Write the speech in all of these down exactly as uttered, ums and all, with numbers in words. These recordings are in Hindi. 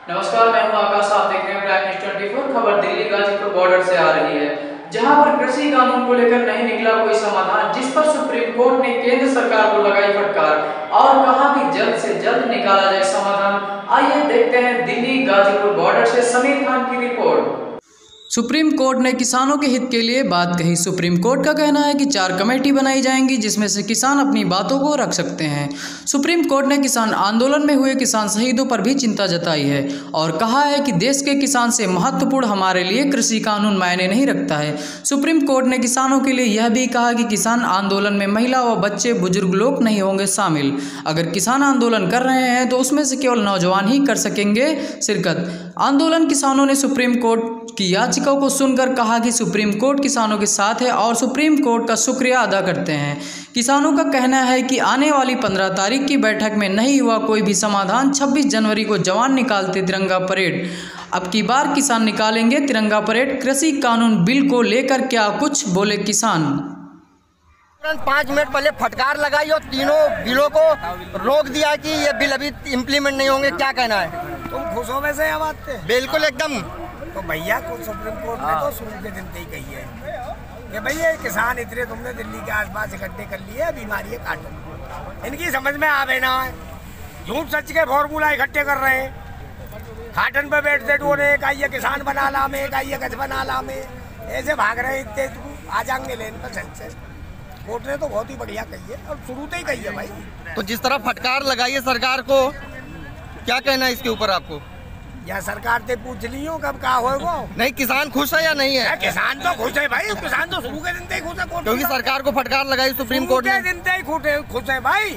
नमस्कार, मैं हूं आकाश। आप देख रहे हैं प्राइम न्यूज़ चौबीस। खबर दिल्ली गाजीपुर बॉर्डर से आ रही है, जहां पर कृषि कानून को लेकर नहीं निकला कोई समाधान, जिस पर सुप्रीम कोर्ट ने केंद्र सरकार को लगाई फटकार और कहा कि जल्द से जल्द निकाला जाए समाधान। आइए देखते हैं दिल्ली गाजीपुर बॉर्डर से समीर खान की रिपोर्ट। सुप्रीम कोर्ट ने किसानों के हित के लिए बात कही। सुप्रीम कोर्ट का कहना है कि चार कमेटी बनाई जाएंगी, जिसमें से किसान अपनी बातों को रख सकते हैं। सुप्रीम कोर्ट ने किसान आंदोलन में हुए किसान शहीदों पर भी चिंता जताई है और कहा है कि देश के किसान से महत्वपूर्ण हमारे लिए कृषि कानून मायने नहीं रखता है। सुप्रीम कोर्ट ने किसानों के लिए यह भी कहा कि किसान आंदोलन में महिला व बच्चे, बुजुर्ग लोग नहीं होंगे शामिल। अगर किसान आंदोलन कर रहे हैं तो उसमें से केवल नौजवान ही कर सकेंगे शिरकत। आंदोलन किसानों ने सुप्रीम कोर्ट की याचिका को सुनकर कहा कि सुप्रीम कोर्ट किसानों के साथ है और सुप्रीम कोर्ट का शुक्रिया अदा करते हैं। किसानों का कहना है कि आने वाली पंद्रह तारीख की बैठक में नहीं हुआ कोई भी समाधान। छब्बीस जनवरी को जवान निकालते तिरंगा परेड, अब की बार किसान निकालेंगे तिरंगा परेड। कृषि कानून बिल को लेकर क्या कुछ बोले किसान। तुरंत पाँच मिनट पहले फटकार लगाई और तीनों बिलों को रोक दिया कि ये बिल अभी इम्प्लीमेंट नहीं होंगे। क्या कहना है? तुम खुश हो वैसे यह बात पे? बिल्कुल एकदम। तो भैया को सुप्रीम कोर्ट ने तो शुरू के दिन से ही कही है कि भैया किसान इतने तुमने दिल्ली के आसपास इकट्ठे कर लिए, बीमारी है काटन। इनकी समझ में आवे ना है, झूठ सच के फॉर्मूला इकट्ठे कर रहे हैं। काटन पे बैठते डोने का ये किसान बना ला में, का ये गज बना ला में, ऐसे भाग रहे इतने आ जाएंगे लेन पर सच से। कोर्ट ने तो बहुत ही बढ़िया कही है और शुरू से ही कही है भाई। तो जिस तरह फटकार लगाई है सरकार को, क्या कहना है इसके ऊपर आपको? या सरकार से पूछ लियो कब क्या होगा। नहीं, किसान खुश है या नहीं है? किसान तो खुश है भाई, किसान तो शुरू के दिन से ही खुश है। क्योंकि सरकार को फटकार लगाई सुप्रीम कोर्ट ने। दिन से ही खुश है भाई,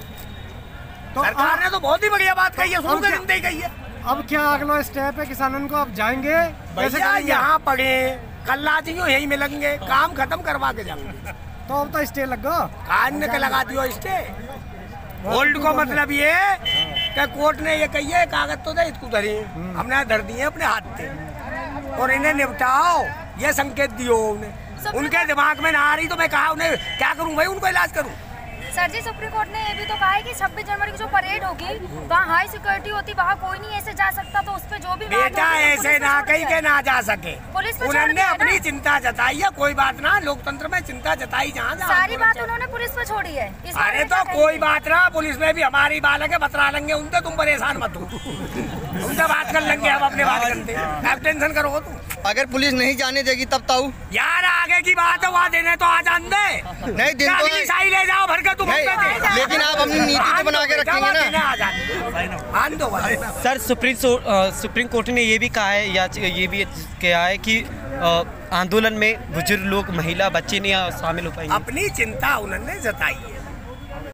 तो सरकार ने तो बहुत ही बढ़िया बात कही है, शुरू के दिन से ही कही है। अब क्या अगला स्टेप है किसानों को? अब जाएंगे भैया यहाँ पढ़े, कल आज यही मिलेंगे, काम खत्म करवा के जाएंगे। तो अब तो स्टे लगा, कान के लगा दियो स्टे। होल्ड को मतलब ये कि कोर्ट ने ये कही है कागज तो दे इसको धरी, हमने धर दिए अपने हाथ से और इन्हें निपटाओ, ये संकेत दियो उन्हें। उनके दिमाग में ना आ रही तो मैं कहा उन्हें क्या करूं भाई, उनको इलाज करूं। सर जी, सुप्रीम कोर्ट ने ये भी तो कहा है कि छब्बीस जनवरी की जो परेड होगी वहाँ हाई सिक्योरिटी होती, वहाँ कोई नहीं ऐसे जा सकता, तो उस पे जो भी बेटा ऐसे ना कहीं के ना जा सके। पुलिस उन्होंने अपनी चिंता जताई है, कोई बात ना, लोकतंत्र में चिंता जताई जहाँ सारी बात उन्होंने पुलिस पे छोड़ी है। अरे तो कोई बात ना, पुलिस में भी हमारी बालक है, बतरा लेंगे उनसे, तुम परेशान मत हो, उनसे बात कर लेंगे हम अपने बात करते, आप टेंशन करो तुम। अगर पुलिस नहीं जाने देगी तब ताऊ यार आगे की बात है, वहाँ देने तो आ जान दे, नहीं दिन तो साई ले जाओ भर के तुम, लेकिन आप अपनी नीति तो बना के रखेंगे ना। सर, सुप्रीम सुप्रीम कोर्ट ने ये भी कहा है, या ये भी कहा है कि आंदोलन में बुजुर्ग लोग, महिला, बच्चे नहीं शामिल हो पाएंगे। अपनी चिंता उन्होंने जताई है।